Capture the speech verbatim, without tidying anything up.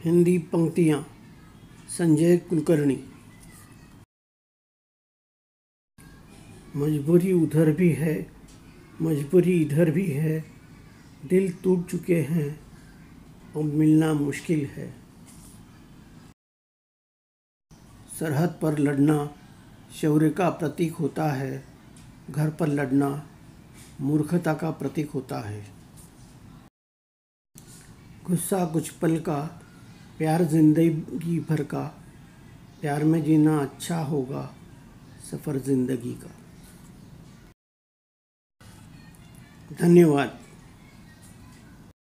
हिंदी पंक्तियाँ संजय कुलकर्णी। मजबूरी उधर भी है, मजबूरी इधर भी है, दिल टूट चुके हैं, अब मिलना मुश्किल है। सरहद पर लड़ना शौर्य का प्रतीक होता है, घर पर लड़ना मूर्खता का प्रतीक होता है। गुस्सा कुछ पल का, प्यार जिंदगी भर का, प्यार में जीना अच्छा होगा सफ़र जिंदगी का। धन्यवाद।